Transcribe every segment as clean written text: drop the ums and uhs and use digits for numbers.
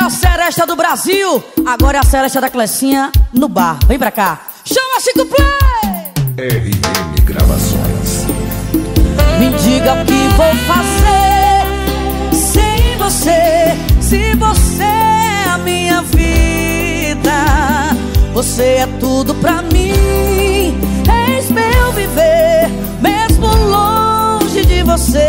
melhor seresta do Brasil. Agora é a seresta da Clecinha no bar. Vem pra cá. Chama Chico Play. RM Gravações. Me diga o que vou fazer sem você, se você é a minha vida. Você é tudo pra mim, és meu viver, mesmo longe de você.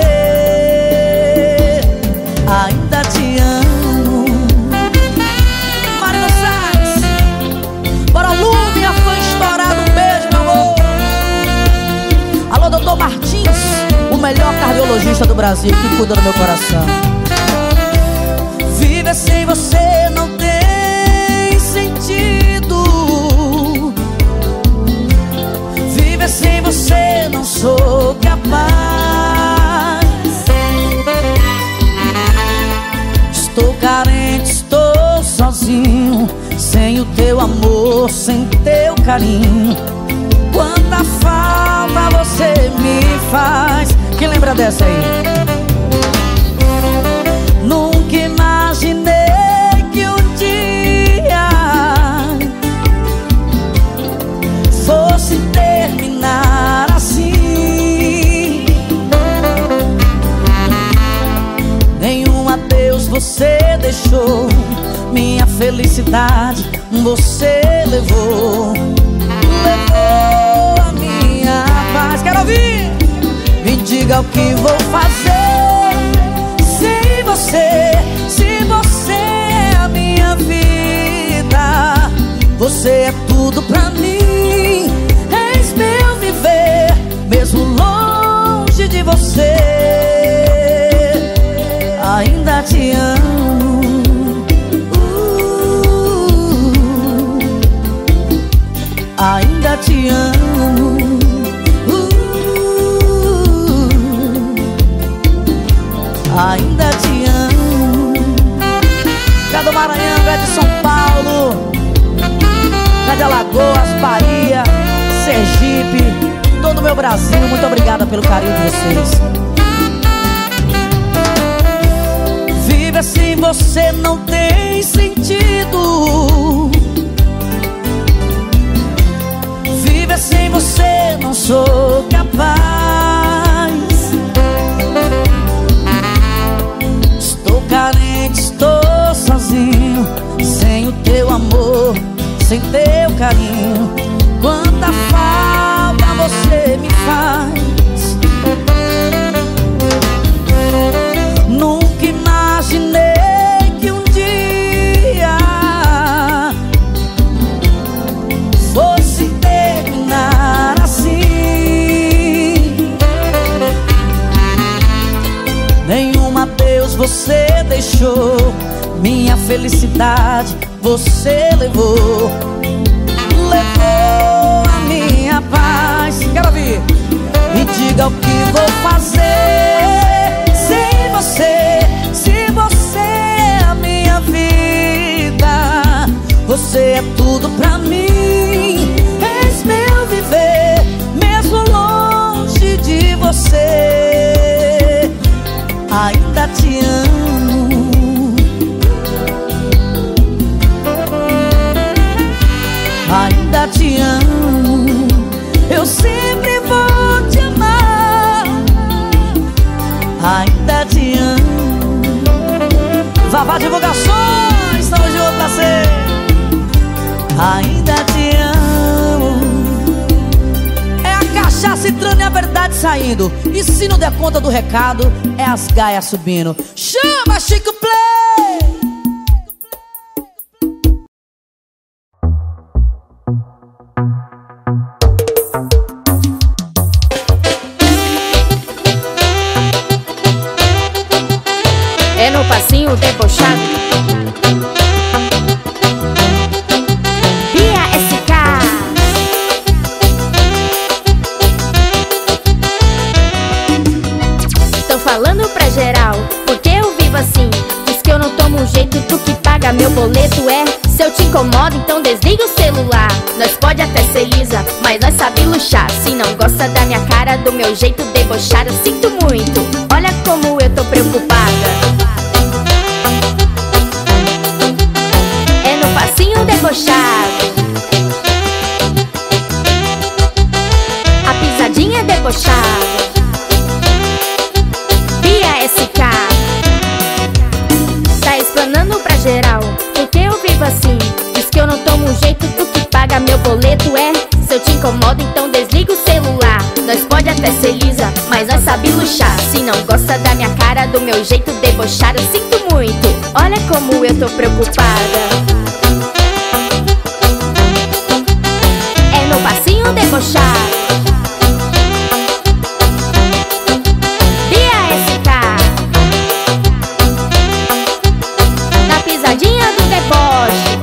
Ainda te amo. Marina Salles, bora Lu, minha fã estourada, um beijo, meu amor. Alô, doutor Martins, o melhor cardiologista do Brasil, que cuida do meu coração. Viver sem você não tem sentido. Viver sem você não sou capaz. Estou carente, estou sozinho, sem o teu amor, sem teu carinho. Quanta falta você me faz. Quem lembra dessa aí? Nunca imaginei que um dia fosse terminar assim. Nenhum adeus você deixou, minha felicidade você levou. Levou a minha paz. Quero ouvir! Me diga o que vou fazer sem você, se você é a minha vida. Você é tudo pra mim, és meu viver, mesmo longe de você. Ainda te amo. Ainda te amo. Ainda te amo. Cá do Maranhão, cá de São Paulo, cá de Alagoas, Bahia, Sergipe, todo o meu Brasil, muito obrigada pelo carinho de vocês. Viver sem você não tem sentido. Viver sem você não sou capaz. Estou carente, estou sozinho, sem o teu amor, sem teu carinho. Quanta falta você me faz. Nunca imaginei que um dia fosse terminar assim. Nenhum adeus você deixou, minha felicidade você levou. Levou a minha paz. Quero ouvir. Me diga o que vou fazer sem você, se você é a minha vida. Você é tudo pra mim, és meu viver, mesmo longe de você. Ainda te amo. Ainda te amo. Eu sempre vou te amar. Ainda te amo. Vavá Divulgações, tamo junto, parceiro. Ainda te amo. É a cachaça entrando e a verdade saindo. E se não der conta do recado, é as gaias subindo. Chama Chico Play! É no passinho debochado. Bia SK. Tô falando pra geral, porque eu vivo assim. Diz que eu não tomo um jeito, tu que paga meu boleto. É, se eu te incomodo, então desliga o celular. Nós pode até ser lisa, mas nós sabe luxar. Se não gosta da minha cara, do meu jeito debochado, eu sinto muito, olha como eu tô preocupada. debochado. A pisadinha é debochada. Bia SK tá explanando pra geral porque eu vivo assim. Diz que eu não tomo jeito, tu que paga meu boleto. Se eu te incomodo, então desliga o celular. Nós pode até ser lisa, mas nós sabe luxar. Se não gosta da minha cara, do meu jeito debochado, eu sinto muito, olha como eu tô preocupada. É no passinho debochado. Bia SK na pisadinha do deboche.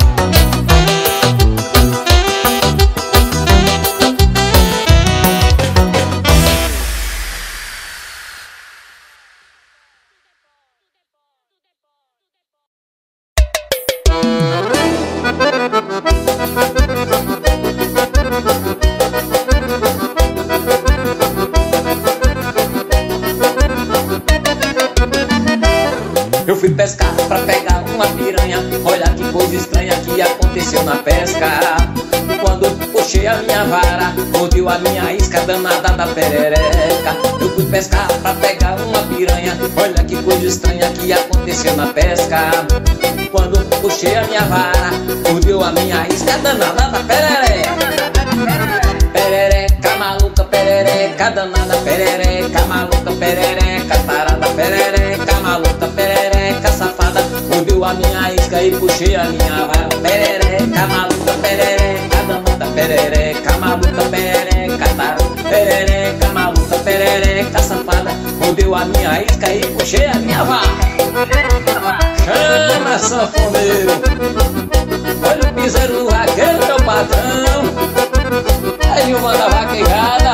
Eu fui pescar pra pegar uma piranha. Olha que coisa estranha que aconteceu na pesca. Quando puxei a minha vara, mordiu a minha isca danada da perereca. Eu fui pescar pra pegar uma piranha. Olha que coisa estranha que aconteceu na pesca. Quando puxei a minha vara, mordiu a minha isca danada da perereca. Perereca maluca, perereca danada, perereca maluca, perereca tarada, perereca maluca, perereca safada. Mordiu a minha isca e puxei a minha vara. Perereca maluca, perereca danada, perereca maluca, perereca tarada, perereca maluca, perereca safada. Mordiu a minha isca e puxei a minha vara. Chama sanfoneiro, olha o piseiro do vaqueiro, meu patrão. Aí eu mando a vaquejada.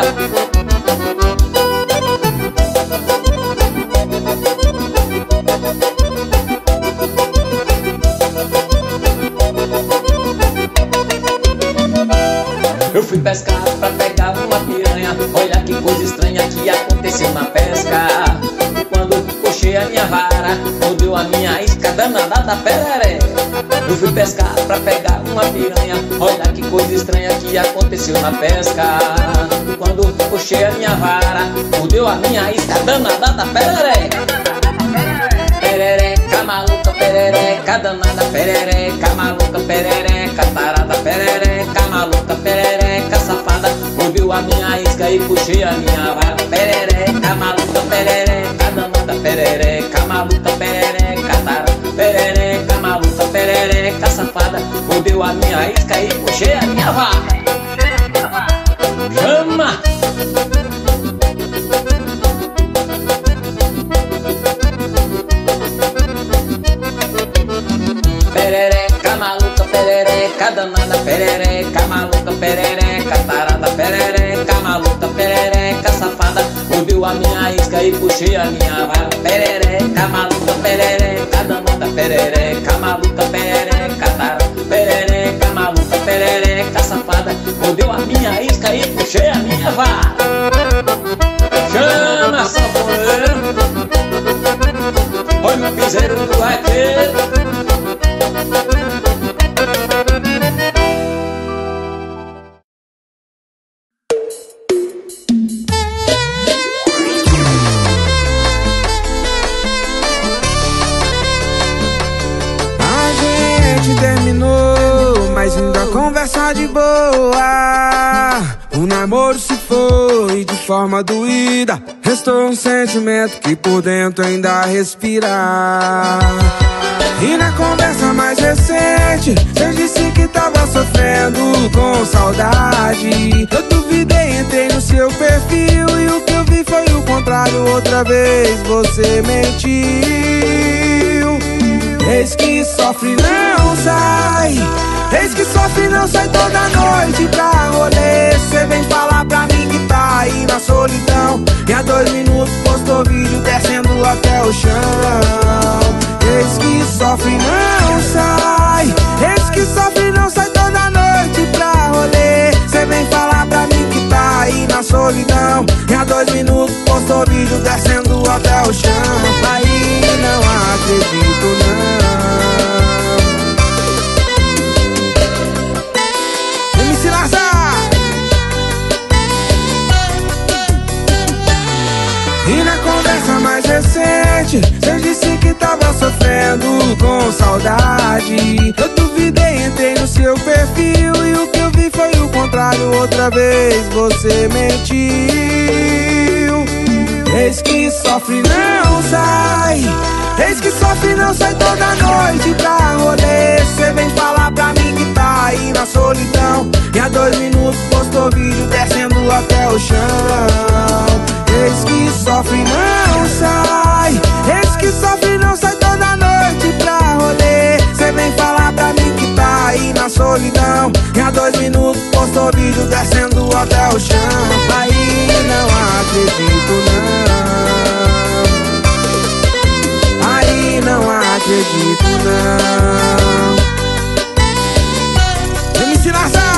Eu fui pescar pra pegar uma piranha. Olha que coisa estranha que aconteceu na pesca. Quando puxei a minha vara, mordiu a minha isca danada da perereca. Eu fui pescar pra pegar uma piranha. Olha que coisa estranha que aconteceu na pesca. Quando puxei a minha vara, mordiu a minha isca danada da perereca. Perereca maluca, perereca danada, perereca maluca, perereca tarada, perereca maluca, perereca safada. Mordiu a minha isca e puxei a minha vara. Perereca maluca, perereca danada, perereca maluca, perereca tarada, perereca maluca, perereca safada. Mordiu a minha isca e puxei a minha vara. Chama! Perereca maluca, perereca danada, perereca maluca, perereca tarada, perereca maluca, perereca safada. Mordiu a minha isca e puxei a minha vara. Perereca maluca, perereca danada, perereca maluca, perereca tarada, perereca maluca, perereca safada. Mordiu a minha isca e puxei a minha vara. Chama sanfoneiro, olha o piseiro do vaqueiro. Terminou, mas ainda conversa de boa. O namoro se foi de forma doída. Restou um sentimento que por dentro ainda respira. E na conversa mais recente, você disse que tava sofrendo com saudade. Eu duvidei, entrei no seu perfil e o que eu vi foi o contrário. Outra vez você mentiu. Eis que sofre não sai, eis que sofre não sai toda noite pra rolê. Cê vem falar pra mim que tá aí na solidão e há 2 minutos postou vídeo descendo até o chão. Eis que sofre não sai, eis que sofre não sai toda noite pra rolê. Cê vem falar pra mim que tá aí na solidão e há 2 minutos postou vídeo descendo até o chão. Aí não acredito não. noite cê disse que tava sofrendo com saudade. Eu duvidei, entrei no seu perfil e o que eu vi foi o contrário. Outra vez você mentiu. Eis que sofre não sai, eis que sofre não sai toda noite pra rolê. Cê vem falar pra mim que tá aí na solidão e há 2 minutos postou vídeo descendo até o chão. Eis que sofre não sai, eis que sofre não sai toda noite pra rolê. Cê vem falar pra mim que tá aí na solidão e há 2 minutos postou vídeo descendo até o chão. Aí não acredito não, aí não acredito não. Vem me ensinar essa.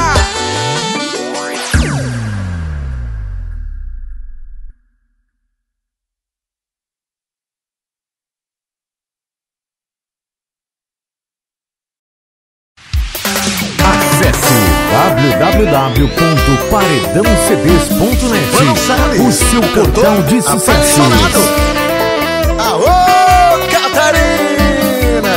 www.paredãocds.net, o seu portal de sucesso. Aô, Catarina!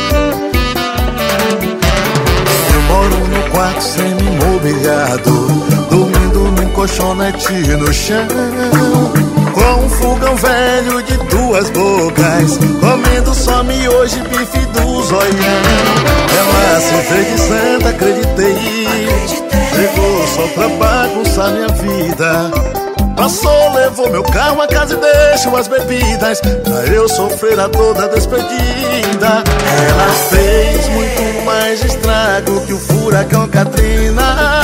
Eu moro no quarto semi-mobiliado, dormindo num colchonete no chão, com um fogão velho de 2 bocas, comendo só miojo e bife do zoião. Ela se fez de santa, acreditei. Chegou só pra bagunçar minha vida. Passou, levou meu carro a casa e deixou as bebidas pra eu sofrer a dor da despedida. Ela fez muito mais estrago que o furacão Katrina.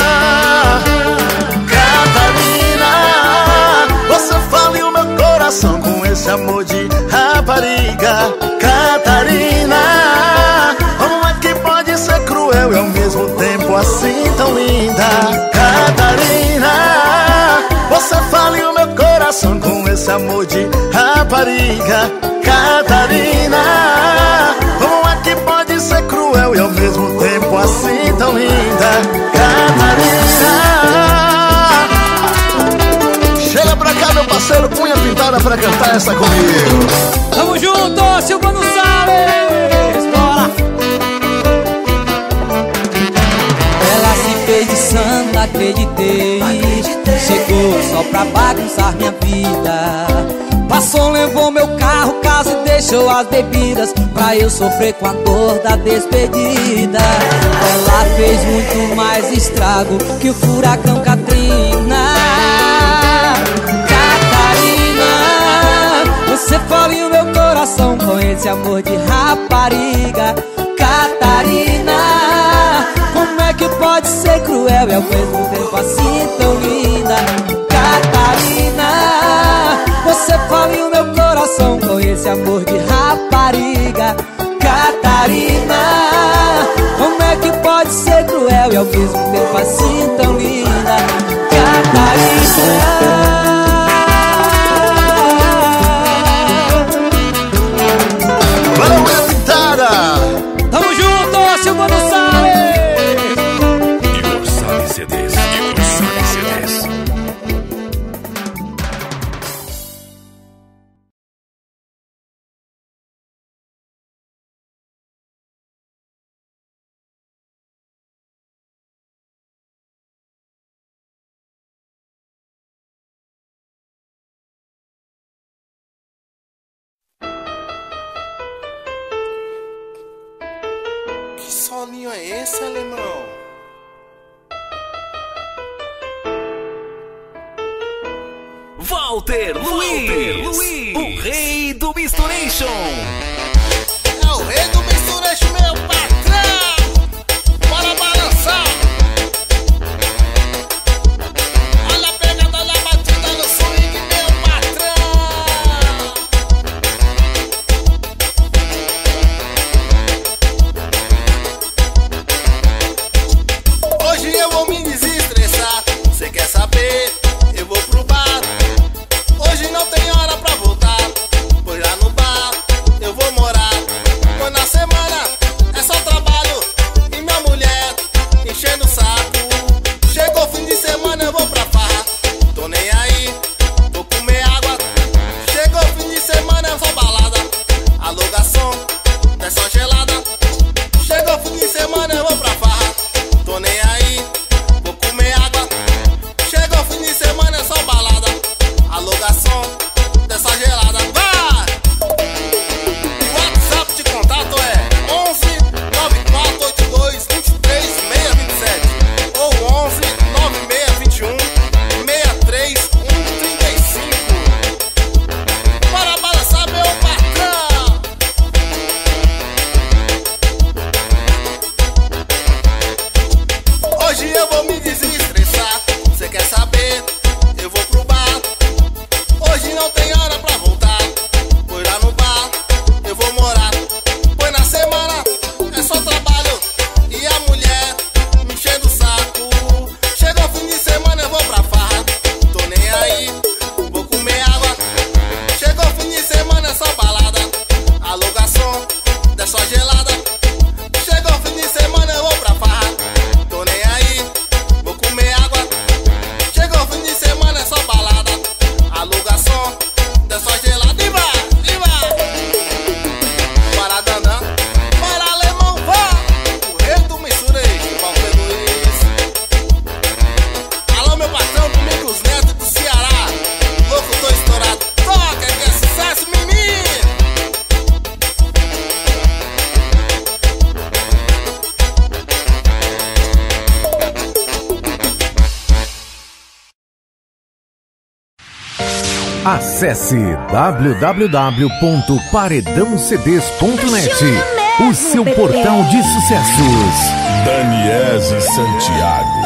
Catarina, você faliu meu coração com esse amor de rapariga. Catarina, como é que pode ser cruel e ao mesmo tempo assim tão linda? Catarina, você faliu meu coração com esse amor de rapariga. Catarina, como é que pode ser cruel e ao mesmo tempo assim tão linda? Catarina, chega pra cá meu parceiro, unha pintada pra cantar essa comigo. Tamo junto, Silvano Salles, bora! Ela se fez de santa, acreditei. Chegou só pra bagunçar minha vida. Passou, levou meu carro, casa e deixou as bebidas pra eu sofrer com a dor da despedida. Ela fez muito mais estrago que o furacão Katrina. Catarina, você faliu meu coração com esse amor de rapariga. Catarina, como é que pode ser cruel e ao mesmo tempo assim tão linda? Catarina, você faliu meu coração com esse amor de rapariga. Catarina, como é que pode ser cruel e ao mesmo tempo assim tão linda? Catarina, valeu, unha pintada! tamo junto, Silvano Salles! Igor Salles CDs, Igor Salles CDs. Que solinho é esse, alemão? Walter Luiz, o rei do Misturation. É o rei do Misturation, meu patrão! Bora balançar! Olha a pegada, olha a batida no swing, meu patrão! Hoje eu vou me desestressar. Cê quer saber? Eu vou pro bar. Hoje não tem hora pra voltar, pois lá no bar eu Acesse www.paredãocds.net, o seu portal de sucessos. Daniese Santiago.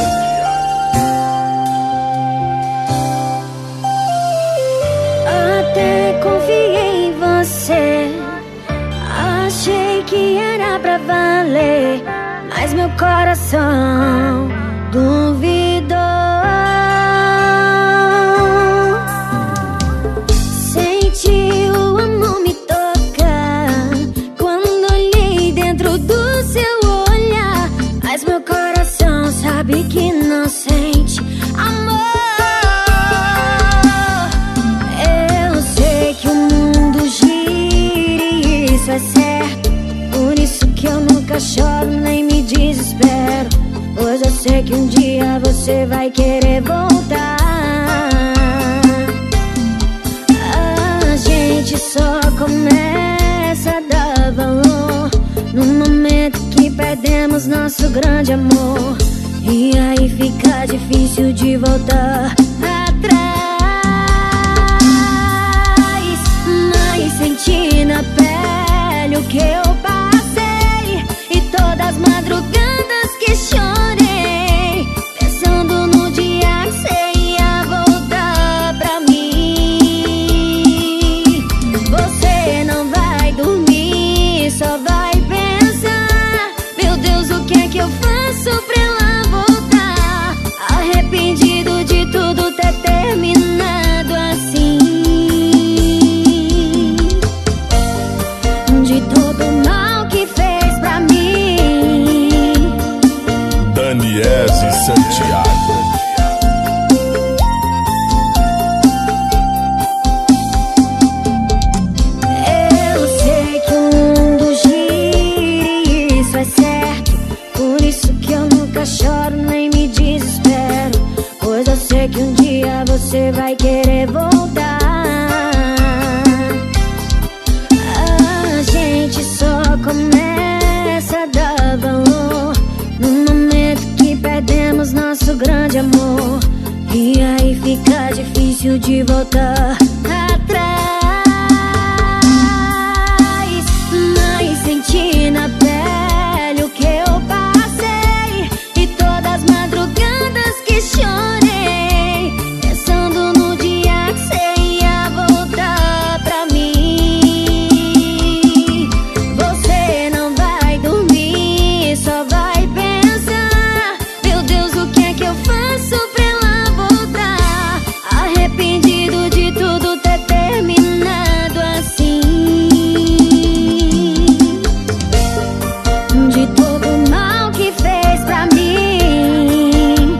Até confiei em você, achei que era pra valer, mas meu coração duvidou. Senti o amor me tocar quando olhei dentro do seu olhar, mas meu coração sabe que não sente amor. Eu sei que o mundo gira e isso é certo, por isso que eu nunca choro nem me desespero, pois eu sei que um dia você vai querer voltar. A gente só começa a dar valor no momento que perdemos nosso grande amor, e aí fica difícil de voltar atrás. Mas senti na pele o que eu passei, e todas as madrugadas que chorei, pensando no dia que você ia voltar pra mim. Você não vai dormir, só vai pensar: meu Deus, o que é que eu faço pra ela voltar? Arrependido de tudo ter terminado assim, de todo o mal que fez pra mim. Daniese Santiago. Eu sei que o mundo gira e isso é certo, por isso que eu nunca choro nem me desespero, pois eu sei que um dia você vai querer voltar. A gente só começa a dar valor no momento que perdemos nosso grande amor, e aí fica difícil de voltar atrás. Mas senti na pele o que eu passei, e todas as madrugadas que chorei, pensando no dia que você ia voltar pra mim. Você não vai dormir, só vai pensar: meu Deus, o que é que eu faço pra ela voltar? Arrependido de tudo ter terminado assim, de todo o mal que fez pra mim.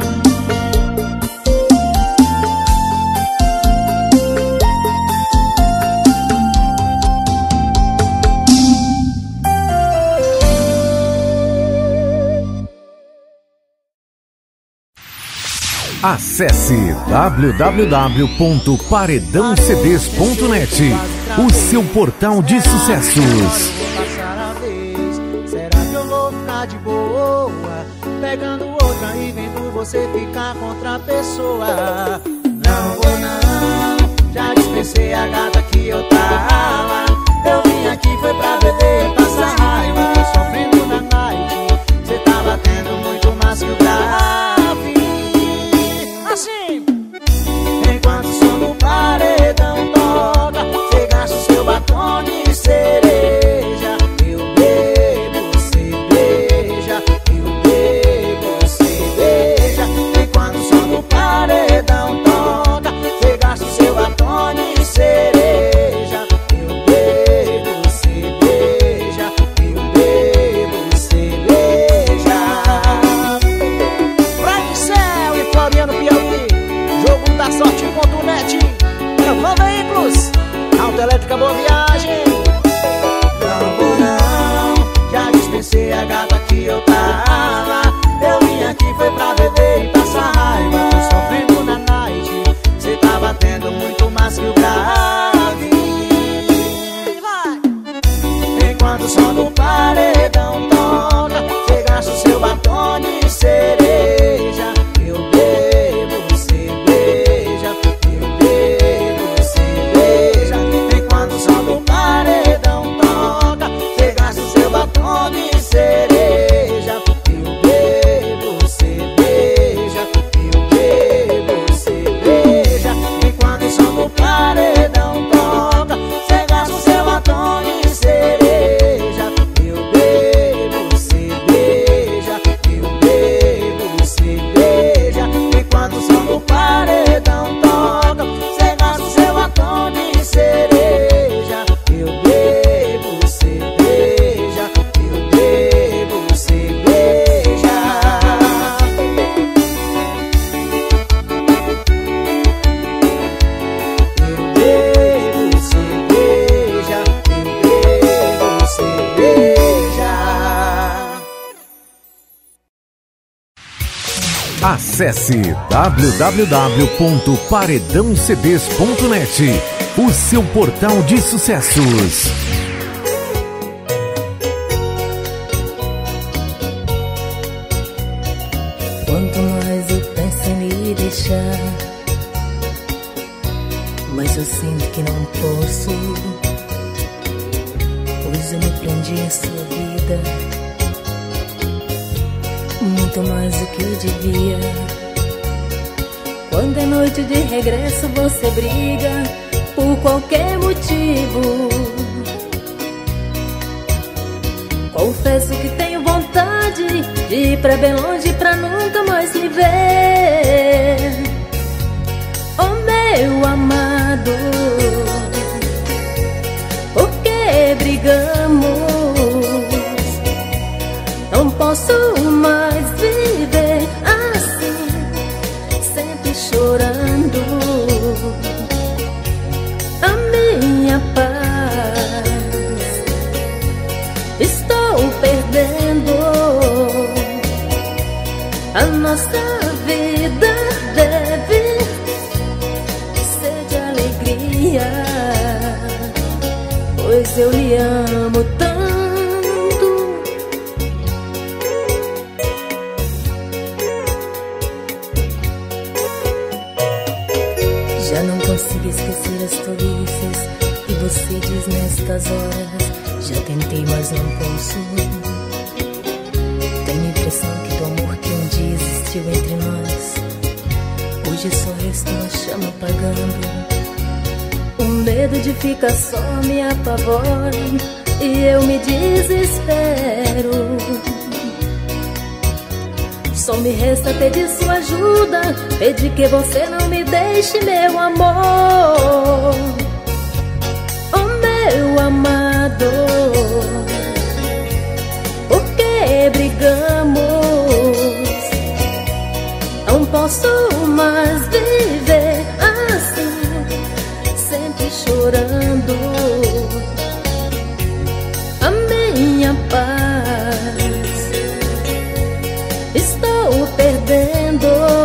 Acesse www.paredãocds.net, o seu portal de sucessos. Será que eu vou ficar de boa, pegando outra e vendo você ficar com outra pessoa? Não vou não, já dispensei a gata que eu tava. Eu vim aqui foi pra beber, passar raiva, tô sofrendo na night. Cê tá batendo muito mais que o grave. Assim, enquanto o som do paredão toca, cê gasta o seu batom de cereja. Eu bebo cerveja, eu bebo cerveja. Enquanto o som do paredão toca, cê gasta o seu batom de cereja. Eu bebo cerveja. Acesse www.paredãocds.net, o seu portal de sucessos. Quanto mais eu penso em me deixar, mas eu sinto que não posso, pois eu me prendi em sua vida muito mais do que eu devia. Quando é noite de regresso você briga por qualquer motivo. Confesso que tenho vontade de ir pra bem longe pra nunca mais me ver. Oh meu amado, por que brigamos? Não posso mais viver assim, sempre chorando. A minha paz estou perdendo. A nossa vida deve ser de alegria, pois eu lhe amo tanto. Já não consigo esquecer as tolices que você diz nestas horas. Já tentei, mas não posso. Tenho a impressão que do amor que um dia existiu entre nós, hoje só resta uma chama apagando. O medo de ficar só me apavora e eu me desespero. Só me resta pedir sua ajuda, pedir que você não me deixe, meu amor. Oh meu amado, por que brigamos? Não posso mais viver assim, sempre chorando. A minha paz estou perdendo.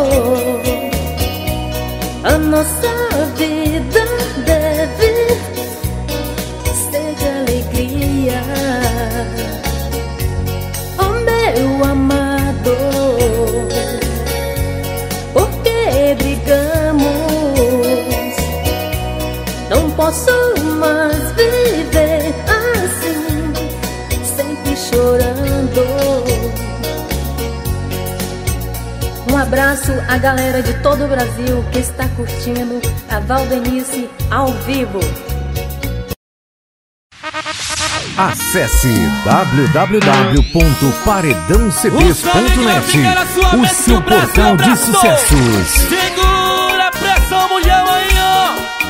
A nossa vida deve ser de alegria. Oh meu amado, por que brigamos? Não posso mais viver assim, sempre chorando. Um abraço à galera de todo o Brasil que está curtindo a Valdenice ao vivo. Acesse www.paredãocds.net, o seu portal de sucessos. Segura a pressão, mulher, aí, ó.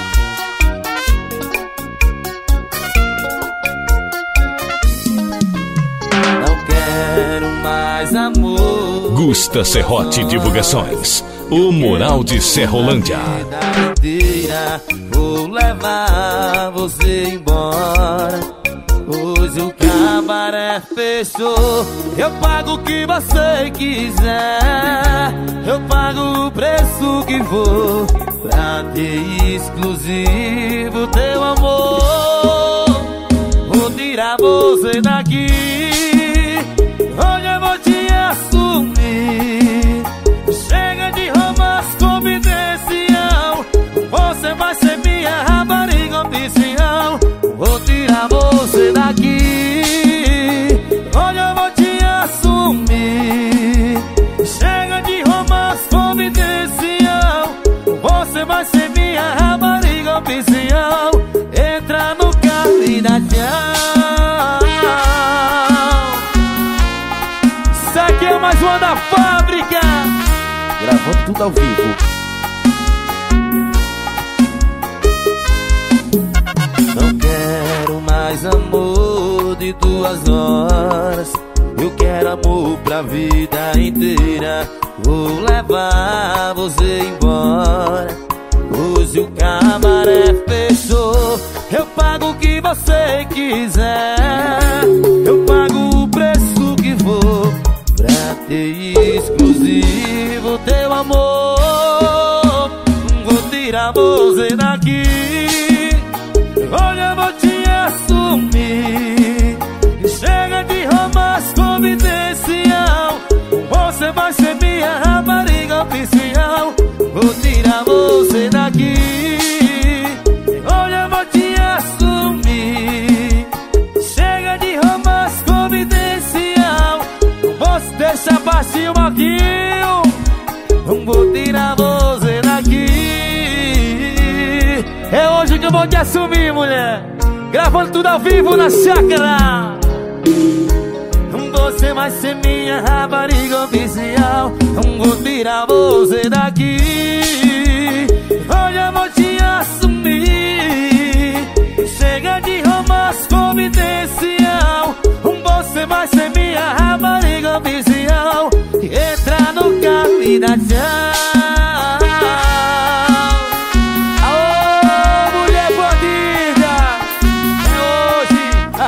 Não quero mais amor. Gusta Serrote Divulgações, o Mural de Serrolândia. Vou levar você embora. Hoje o cabaré fechou. Eu pago o que você quiser. Eu pago o preço que for pra ter exclusivo teu amor. Vou tirar você daqui. Hoje eu vou te assumir. Chega de romance confidencial. Você vai ser minha rapariga oficial. Vou tirar você daqui. Hoje eu vou te assumir. Chega de romance confidencial. Você vai ser minha rapariga oficial. Entra no carro e dá tchau. Isso aqui é mais uma da fábrica, gravando tudo ao vivo. Não quero mais amor de 2 horas. Eu quero amor pra vida inteira. Vou levar você embora. Hoje o cabaré fechou. Eu pago o que você quiser. Eu pago o preço que for pra ter exclusivo do teu amor. Vou tirar você daqui. Olha, vou te assumir. Chega de romance confidencial. Você vai ser minha rapariga oficial. Vou tirar você daqui. Olha, vou te assumir. Chega de romance confidencial. Você deixa baixinho aqui. Vou tirar você daqui. É hoje que eu vou te assumir, mulher. Gravando tudo ao vivo na chácara. Você vai ser minha rapariga oficial. Vou tirar você daqui. Olha, vou te assumir. Chega de romance confidencial. Você vai ser minha rapariga oficial. Entra no carro e dá tchau. Aô, mulher bandida, é hoje.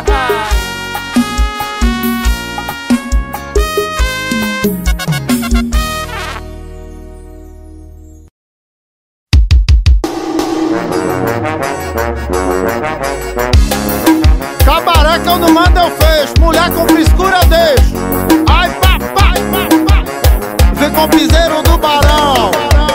Cabaré que eu não mando eu fecho. Mulher com frescura eu deixo. Ai, papai, papai. Vem com o piseiro do Barão.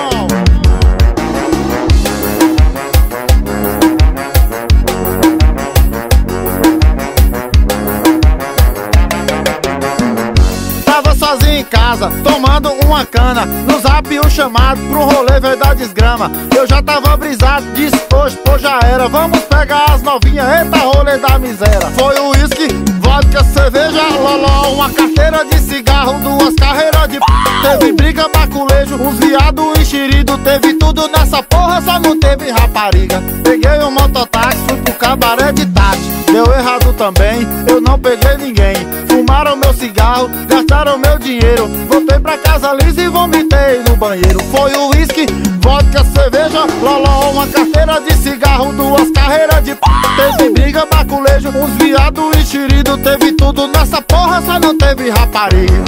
Tava sozinho em casa, tomando uma cana. No zap um chamado pro rolê veio da desgrama. Eu já tava brisado, disse hoje, pô, já era. Vamos pegar as novinhas, eita rolê da miséria. Foi o uísque, vodka, cerveja, loló. Uma carteira de cigarro, duas carreiras de p. Teve briga, baculejo, uns viado enxerido. Teve tudo nessa porra, só não teve rapariga. Peguei um mototáxi, fui pro cabaré de Tati. Deu errado também, eu não peguei ninguém. Fumaram meu cigarro, gastaram meu dinheiro. Voltei pra casa lisa e vomitei no banheiro. Foi o uísque, vodka, cerveja, loló. Uma carteira de cigarro, duas carreiras de p. Teve briga, baculejo, uns viado enxerido. Teve tudo nessa porra, só não teve rapariga.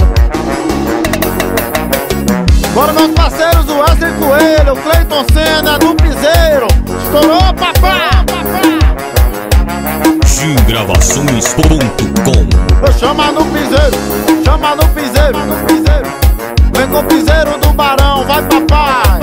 Bora meus parceiros, o Wesley Coelho, o Cleiton Senna do Piseiro. Estourou, papai! Gravações.com. Chama no piseiro, chama no piseiro, no piseiro. Vem com o piseiro do Barão, vai papai.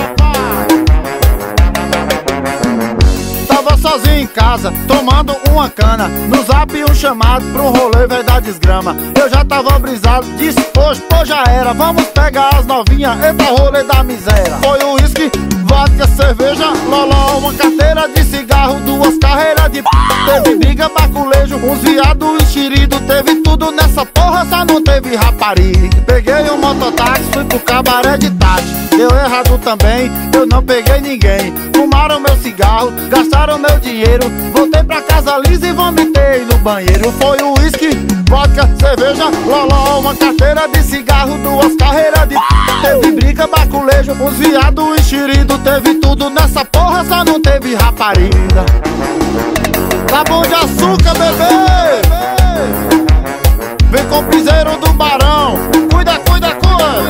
Tava sozinho em casa, tomando uma cana. No zap um chamado pro rolê veio da desgrama. Eu já tava brisado, disse hoje, pô, já era. Vamos pegar as novinhas, eita rolê da miséria. Foi o uísque, vodka, cerveja, loló. Uma carteira de cigarro, duas carreiras de p. Teve briga, baculejo, uns viado enxerido. Teve tudo nessa porra, só não teve rapariga. Peguei um mototáxi, fui pro cabaré de Tati. Deu errado também, eu não peguei ninguém. Fumaram meu cigarro, gastaram meu dinheiro. Voltei pra casa lisa e vomitei no banheiro. Foi o uísque, vodka, cerveja, loló. Uma carteira de cigarro, duas carreiras de p. Teve briga, baculejo, uns viado enxerido. Teve tudo nessa porra, só não teve rapariga. Tá bom de açúcar, bebê. Vem com o piseiro do Barão. Cuida, cuida, cuida.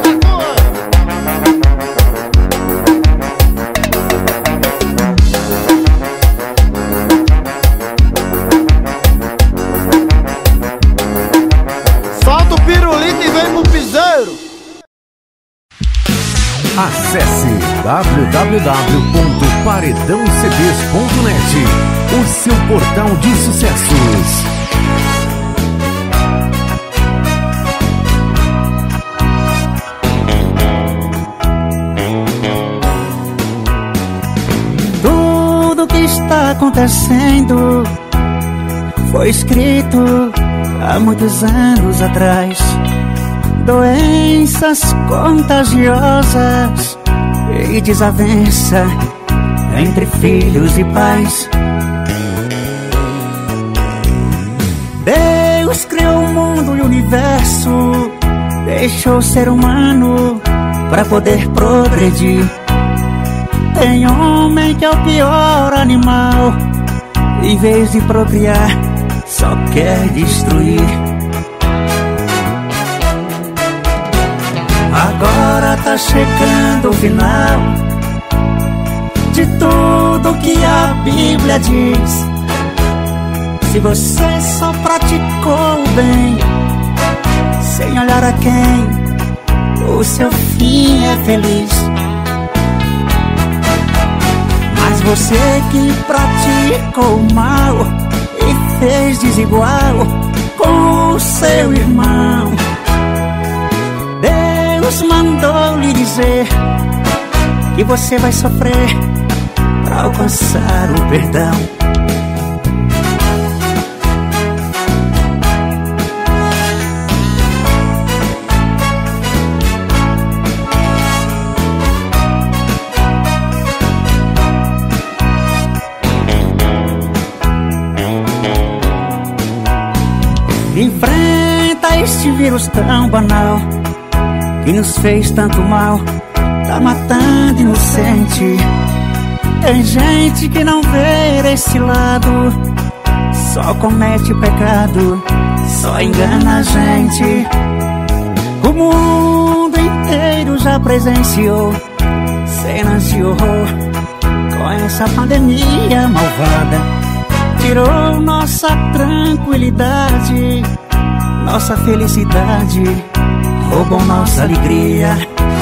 Solta o pirulito e vem pro piseiro. Acesse www.paredãocds.net, o seu portal de sucessos. Tudo que está acontecendo foi escrito há muitos anos atrás. Doenças contagiosas e desavença entre filhos e pais. Deus criou o mundo e o universo, deixou o ser humano para poder progredir. Tem homem que é o pior animal, em vez de procriar, só quer destruir. Agora agora tá chegando o final de tudo que a Bíblia diz. Se você só praticou o bem, sem olhar a quem, o seu fim é feliz. Mas você que praticou o mal e fez desigual com o seu irmão, Deus mandou lhe dizer que você vai sofrer pra alcançar o perdão. Enfrenta este vírus tão banal que nos fez tanto mal, tá matando inocente. Tem gente que não vê esse lado, só comete pecado, só engana a gente. O mundo inteiro já presenciou cenas de horror com essa pandemia malvada. Tirou nossa tranquilidade, nossa felicidade, roubou nossa alegria.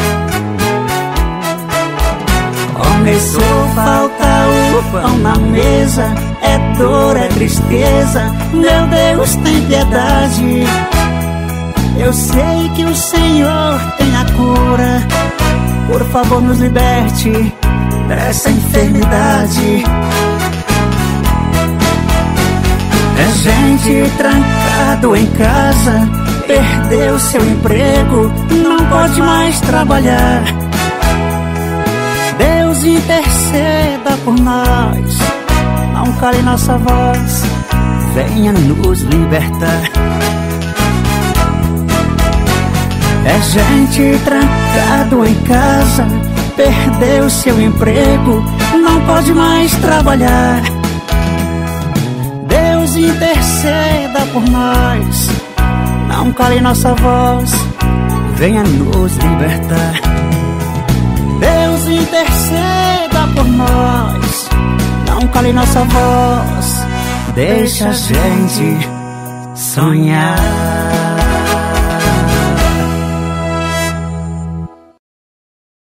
Começou a faltar o pão na mesa, é dor, é tristeza, meu Deus tem piedade. Eu sei que o Senhor tem a cura, por favor nos liberte dessa enfermidade. É gente trancado em casa, perdeu seu emprego, não pode mais trabalhar. Deus interceda por nós, não cale nossa voz, venha nos libertar. É gente trancado em casa, perdeu seu emprego, não pode mais trabalhar. Deus interceda por nós, não cale nossa voz, venha nos libertar. Deus interceda por nós, não cale nossa voz, deixa a gente sonhar.